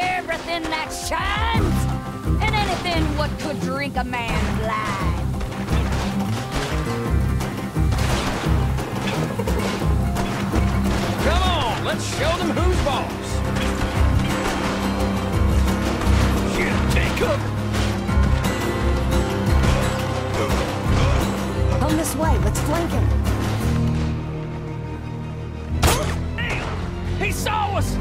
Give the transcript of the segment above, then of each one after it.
everything that shines, and anything what could drink a man blind. Come on, let's show them who's boss. Shit, take cover. Come this way, let's flank him. Damn, he saw us.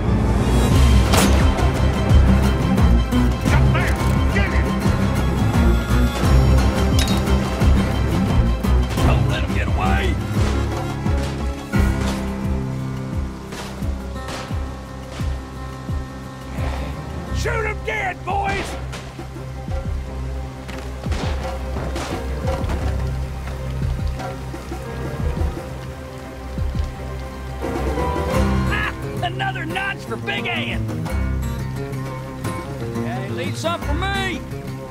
Up there, get him. Don't let him get away. Shoot him dead, boys! Ah, another notch for Big Ann! Hey, leave some for me!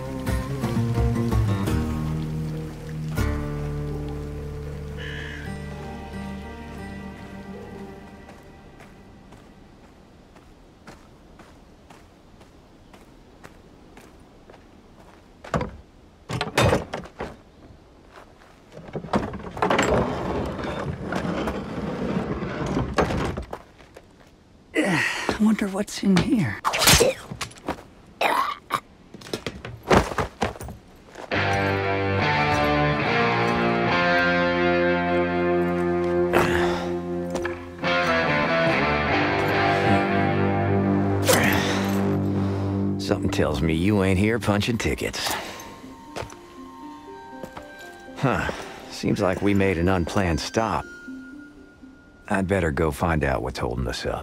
Wonder what's in here. Something tells me you ain't here punching tickets. Huh. Seems like we made an unplanned stop. I'd better go find out what's holding us up.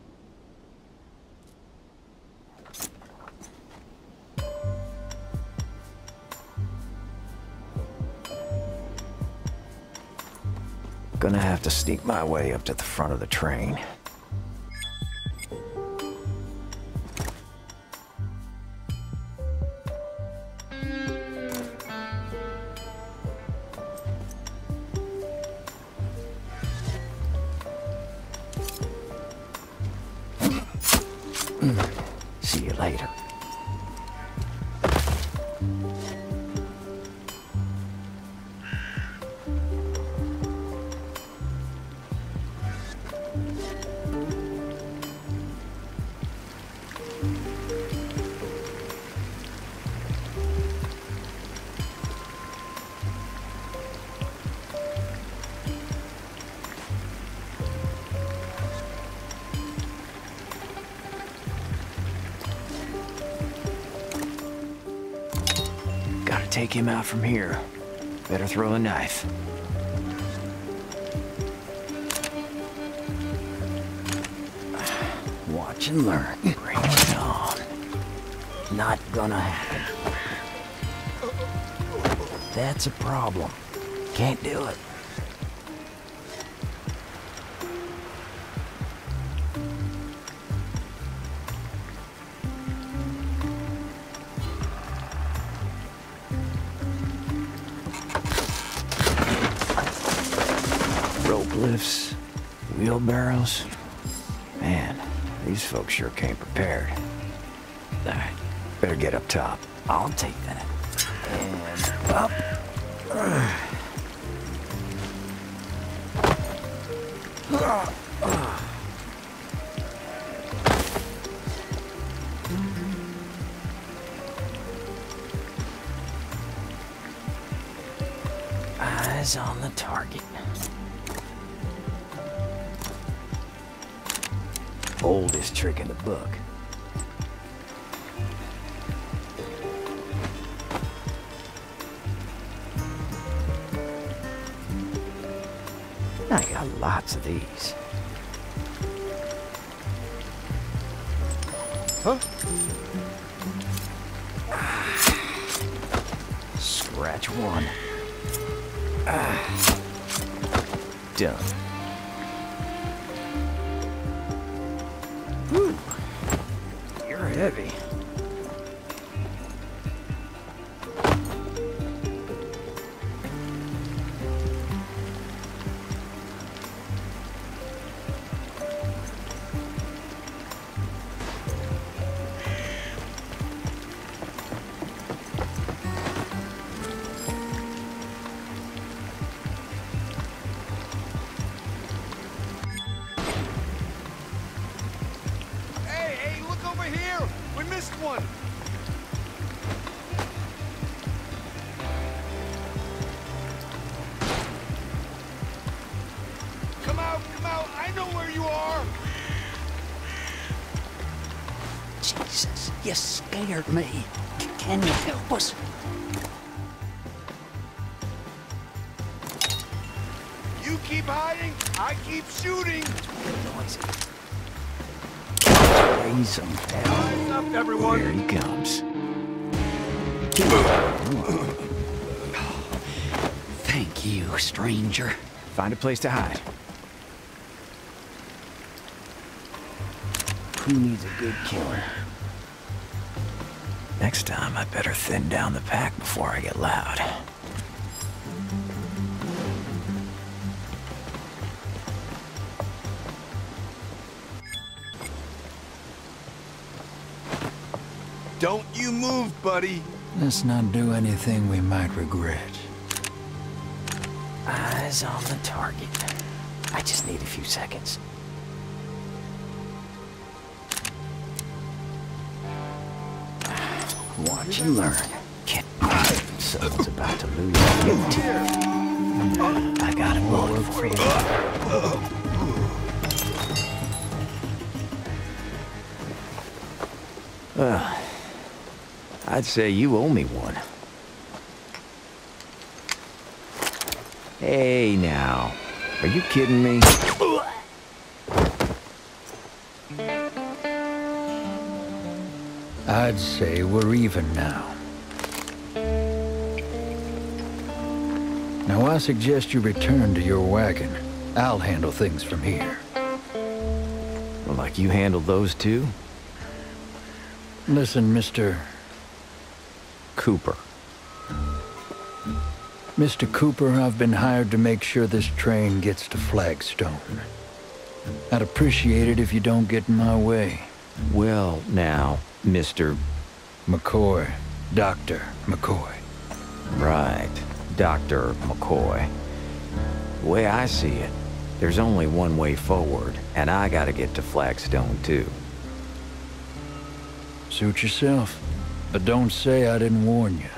Gonna have to sneak my way up to the front of the train. See you later. Gotta take him out from here. Better throw a knife. Watch and learn. Bring it on. Not gonna happen. That's a problem. Can't do it. Rope lifts, wheelbarrows. Man, these folks sure came prepared. Alright, better get up top. I'll take that. And up. Eyes on the target. Oldest trick in the book. I got lots of these. Huh? Scratch one. Done. Whew. You're heavy. We missed one! Come out! I know where you are! Jesus, you scared me. Can you help us? You keep hiding, I keep shooting! Raise him hell. Eyes up, everyone! Here he comes. Thank you, stranger. Find a place to hide. Who needs a good killer? Next time, I better thin down the pack before I get loud. Don't you move, buddy! Let's not do anything we might regret. Eyes on the target. I just need a few seconds. Watch and learn. Kid. Someone's about to lose you. I got a bullet for you. I'd say you owe me one. Hey now, are you kidding me? I'd say we're even now. Now I suggest you return to your wagon. I'll handle things from here. Well, like you handled those two? Listen, Mr. Cooper. Mr. Cooper, I've been hired to make sure this train gets to Flagstone. I'd appreciate it if you don't get in my way. Well, now, Mr. McCoy. Dr. McCoy. Right, Dr. McCoy. The way I see it, there's only one way forward, and I gotta get to Flagstone, too. Suit yourself, but don't say I didn't warn you.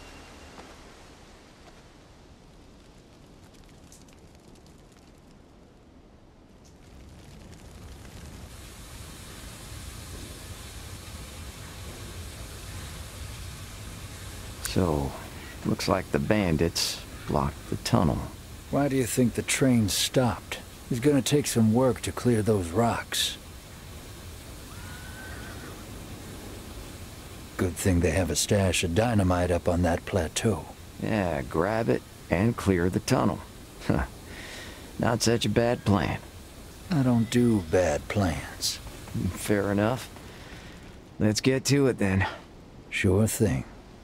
So, looks like the bandits blocked the tunnel. Why do you think the train stopped? It's gonna take some work to clear those rocks. Good thing they have a stash of dynamite up on that plateau. Yeah, grab it and clear the tunnel. Not such a bad plan. I don't do bad plans. Fair enough. Let's get to it then. Sure thing.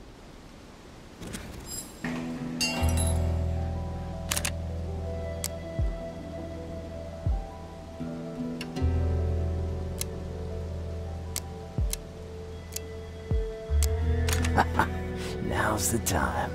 Now's the time.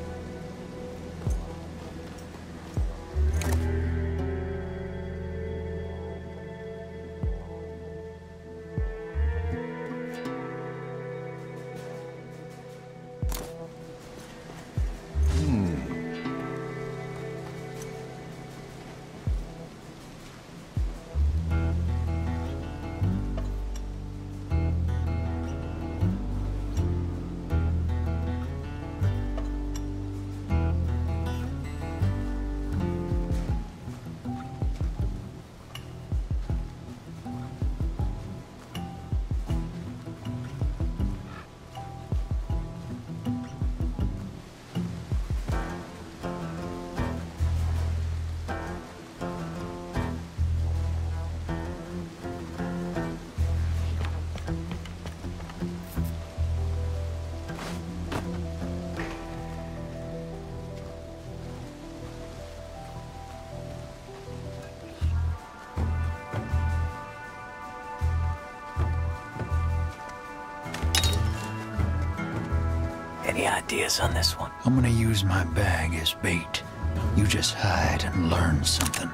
Any ideas on this one? I'm gonna use my bag as bait. You just hide and learn something.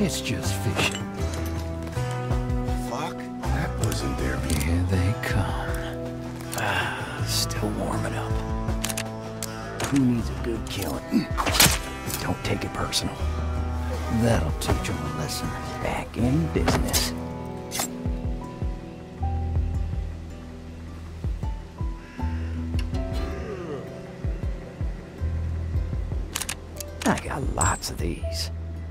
It's just fishing. Fuck, that wasn't there before. Here they come. Still warming up. Who needs a good killing? Don't take it personal. That'll teach them a lesson. Back in business. I got lots of these.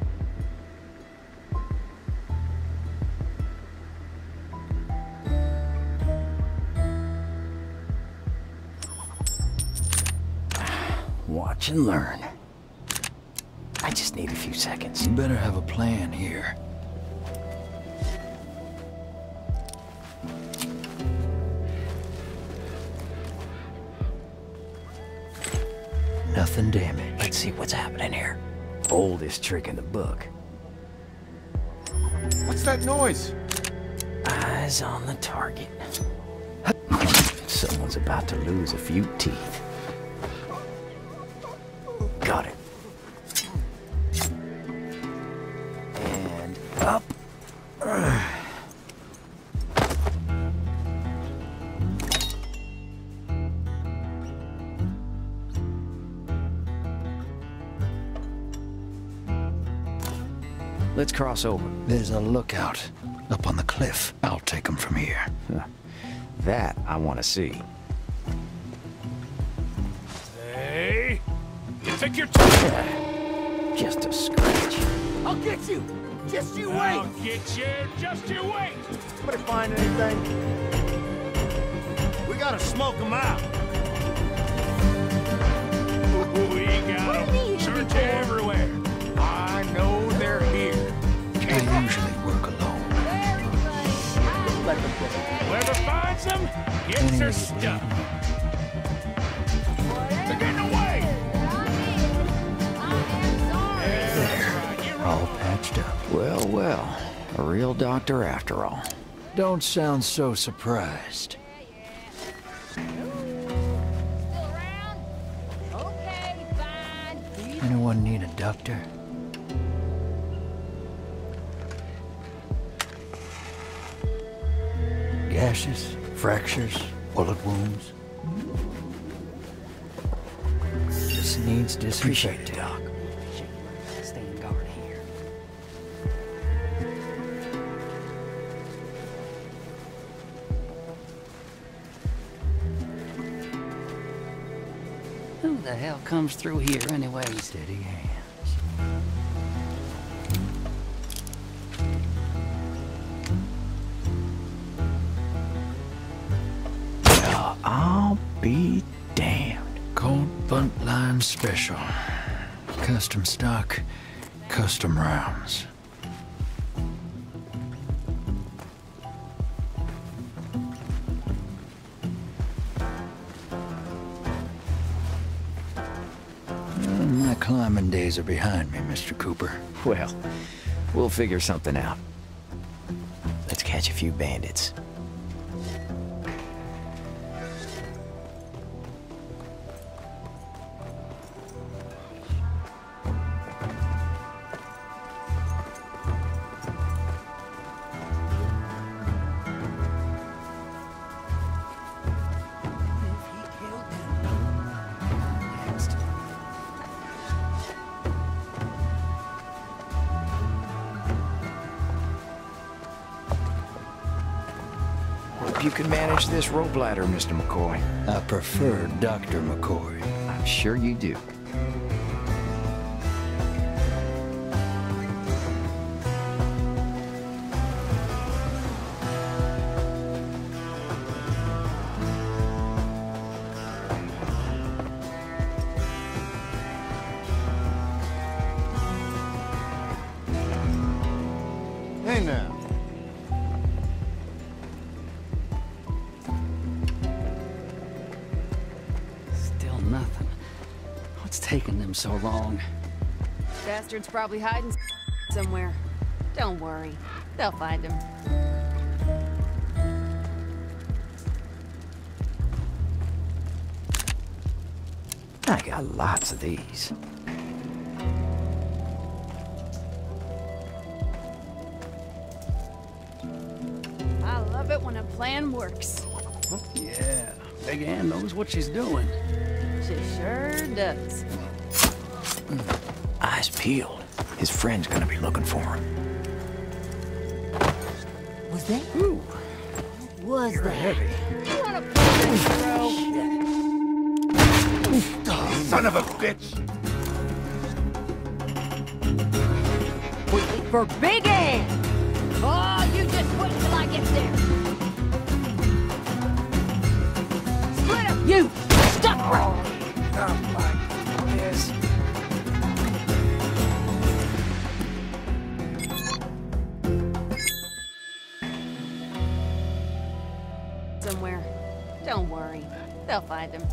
Watch and learn. I just need a few seconds. You better have a plan here. Nothing damaged. Let's see what's happening here. Oldest trick in the book. What's that noise? Eyes on the target. Someone's about to lose a few teeth. Got it. And up. Let's cross over. There's a lookout up on the cliff. I'll take them from here. That I want to see. Hey! You think you're tough? Just a scratch. I'll get you! Just you I'll wait! get you, just you wait! Somebody find anything? We gotta smoke them out. We got them. Search everywhere. I know they're here. They usually work alone. Let them get it. Whoever finds them gets their stuff. They're getting away! All patched up. Well, well. A real doctor after all. Don't sound so surprised. Anyone need a doctor? Gashes, fractures, bullet wounds. Just needs disinfecting. Appreciate it, Doc. Stand guard here. Who the hell comes through here anyway? Steady hands. I'll be damned. Cold bunt line special. Custom stock, custom rounds. My climbing days are behind me, Mr. Cooper. Well, we'll figure something out. Let's catch a few bandits. You can manage this rope ladder, Mr. McCoy. I prefer Dr. McCoy. I'm sure you do. Hey now. Still nothing. What's taking them so long? Bastard's probably hiding somewhere. Don't worry. They'll find him. I got lots of these. love it when a plan works. Oh, yeah. Big Ann knows what she's doing. She sure does. Eyes peeled. His friend's gonna be looking for him. Was that? Ooh, Was you're that? heavy. You wanna play this, bro? Son of a bitch! For Big Ann! Oh, you just wait till I get there. Split up, you! Stuck right! Not like this. Somewhere. Don't worry. They'll find him.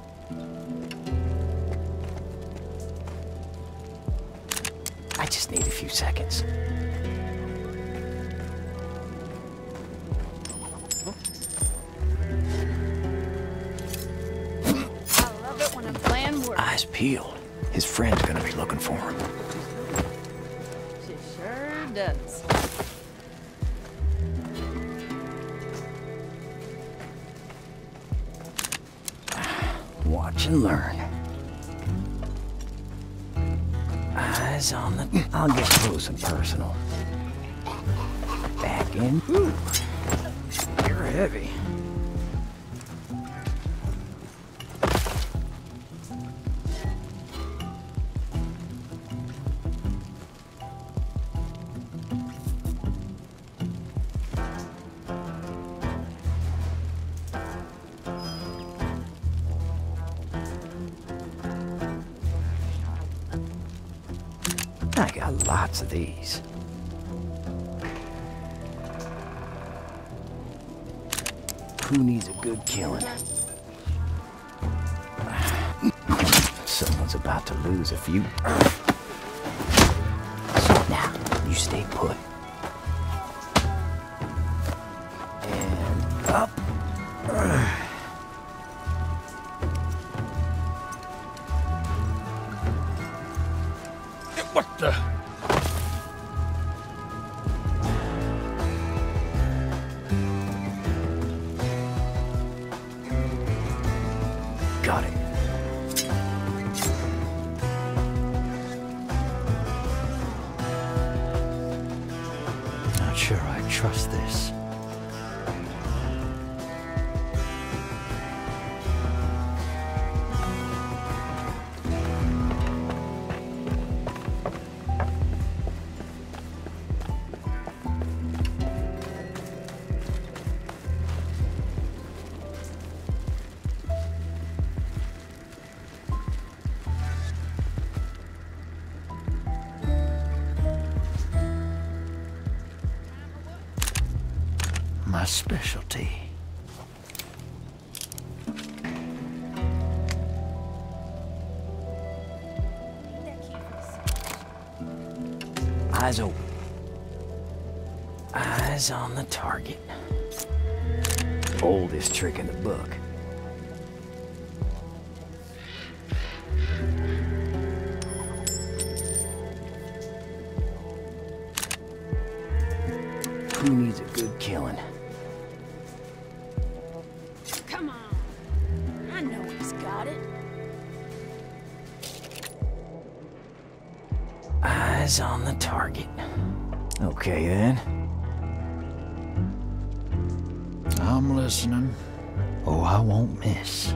I just need a few seconds. I love it when a plan works. Eyes peeled. His friend's gonna be looking for him. She sure does. Watch and learn. Eyes on the... I'll get close and personal. Back in. Ooh, you're heavy. I got lots of these. Who needs a good killing? Someone's about to lose a few. So now, you stay put. And up. What the? Got it. Not sure I trust this. My specialty. Eyes open. Eyes on the target. Oldest trick in the book. Who needs a good killing? Come on. I know he's got it. Eyes on the target. Okay then. I'm listening. Oh, I won't miss.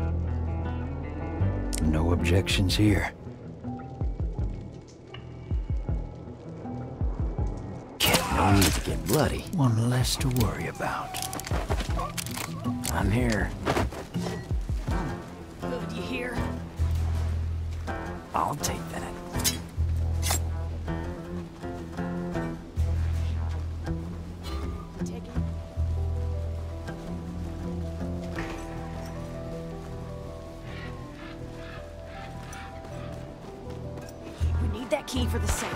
No objections here. No need to get bloody. One less to worry about. I'm here. Good, you hear? I'll take that. Take it. We need that key for the safe.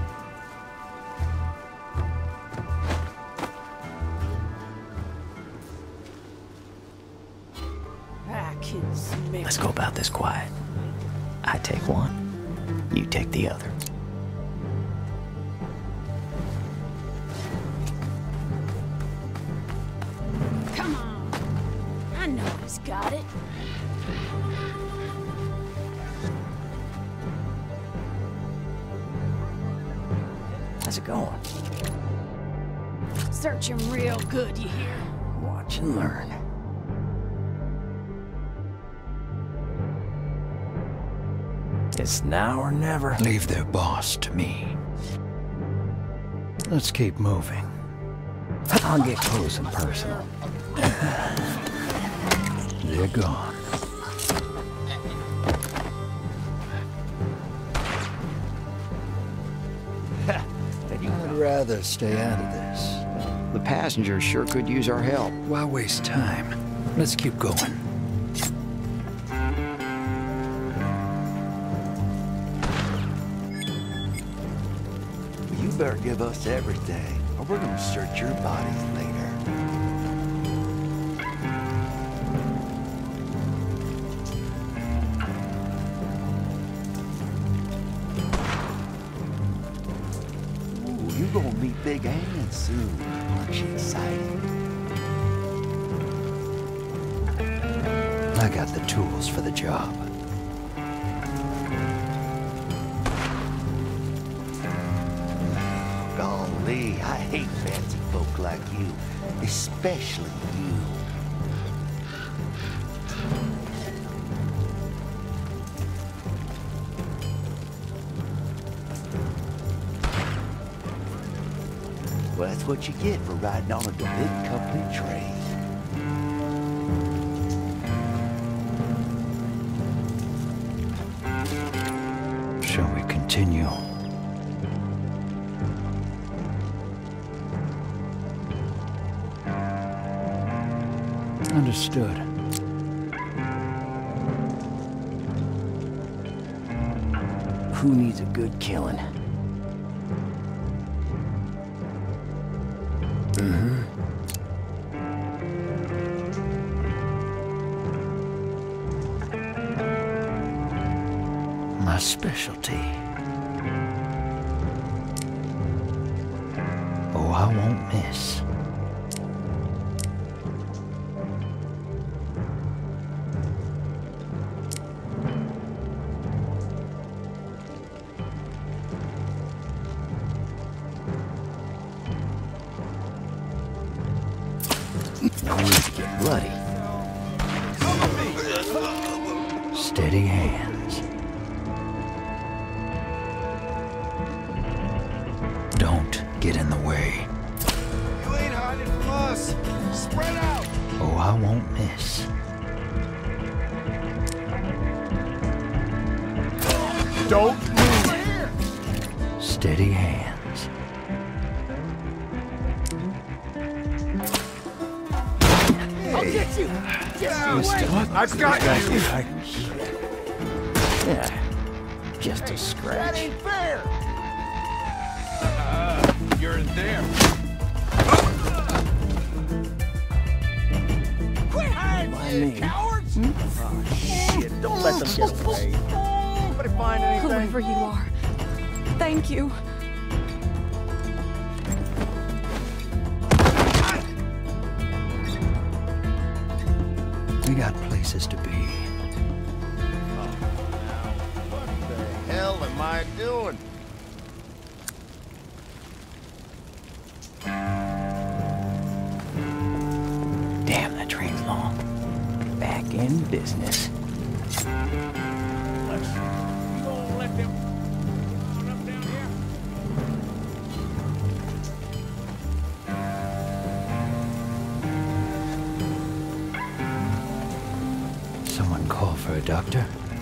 I can smell. Let's go about this quiet. I take one, you take the other. He's got it. How's it going? Search him real good, you hear? Watch and learn. It's now or never. Leave their boss to me. Let's keep moving. I'll get close and personal. They're gone. I'd rather stay out of this. The passengers sure could use our help. Why waste time? Let's keep going. You better give us everything, or we're gonna search your bodies later. Ooh, you gonna meet Big Ann soon. Aren't you excited? I got the tools for the job. Golly, I hate fancy folk like you, especially you. Well, that's what you get for riding on a big company train. Shall we continue? Understood. Who needs a good killing? My specialty. Oh, I won't miss. No need to get bloody. Steady hands. Don't get in the way. You ain't hiding from us. Spread out. Oh, I won't miss. Don't move. Steady hands. I'll get you! Just away! I've got you. Yeah, just a scratch. That ain't fair. You're in there. Quit hiding, you cowards! Shit, don't let them get away. Anybody find anything? Whoever you are, thank you. We got places to be. What the hell am I doing? Damn, that train's long. Back in business. You gonna let them on up down here? Someone call for a doctor?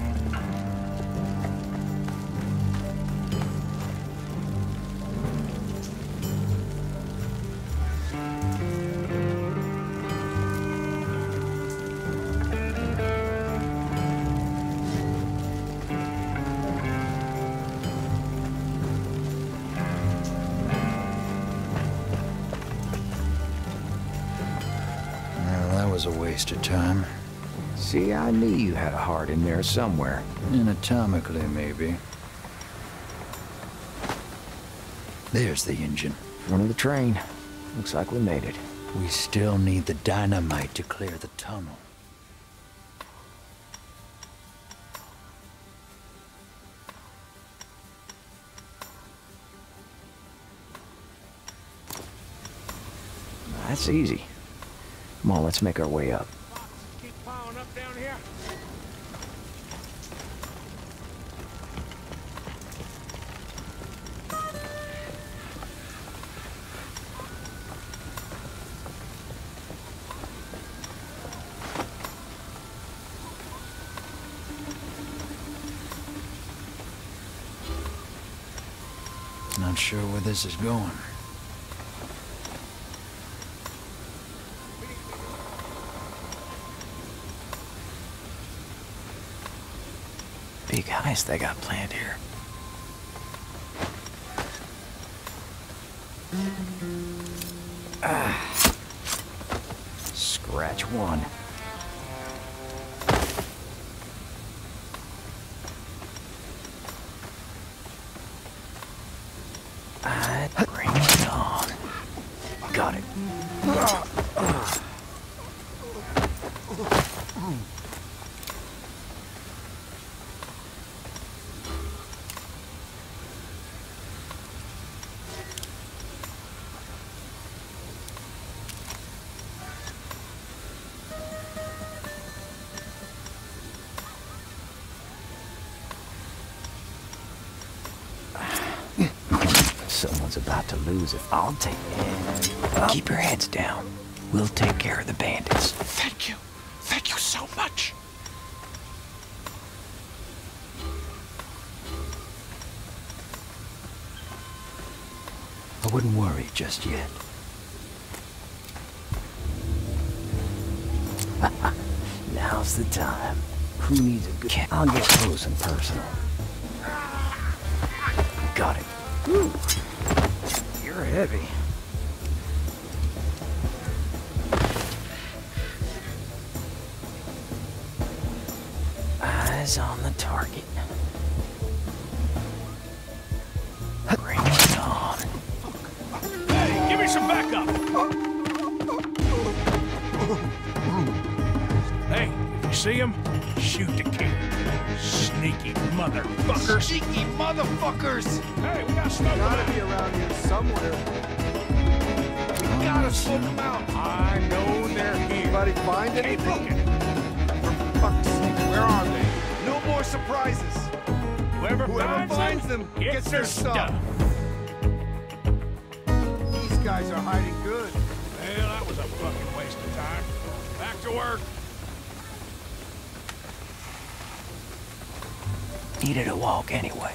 Well, that was a waste of time. See, I knew you had a heart in there somewhere. Anatomically, maybe. There's the engine. Front of the train. Looks like we made it. We still need the dynamite to clear the tunnel. That's easy. Come on, let's make our way up. Keep piling up down here. Not sure where this is going. Big heist they got planned here. Scratch one. Bring it on. Got it. Someone's about to lose it. I'll take it. Keep your heads down. We'll take care of the bandits. Thank you. Thank you so much. I wouldn't worry just yet. Now's the time. Who needs a good... I'll get close and personal. Got it. Woo. You're heavy. Eyes on the target. Bring it on. Hey, give me some backup. Hey, if you see him, shoot the kid. Sneaky motherfuckers. Cheeky motherfuckers! Hey, we got smoke. Gotta be around here somewhere. We gotta smoke them out. I know they're here. Anybody find Keep anything? looking. For fuck's sake, where are they? No more surprises. Whoever finds them gets their stuff. These guys are hiding good. Well, that was a fucking waste of time. Back to work. Needed a walk anyway.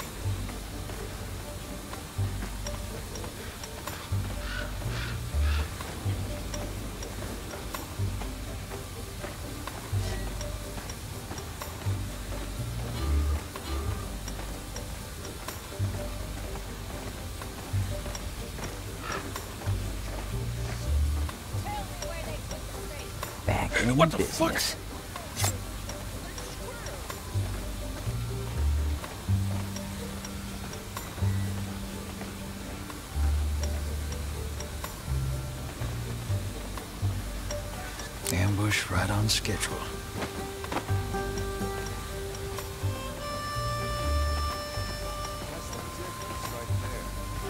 Back in What the business. fuck? Ambush right on schedule. That's the difference right there.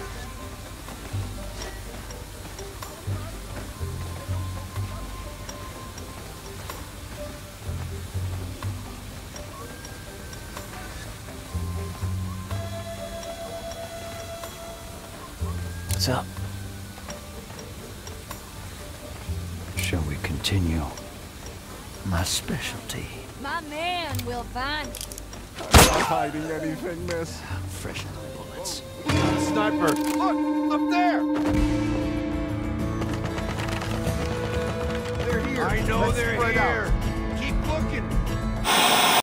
What's up? Shall we continue? My specialty. My man will find it. I'm not hiding anything, miss. Freshen the bullets. Sniper! Look! Up there! They're here. I know they're here. Keep looking.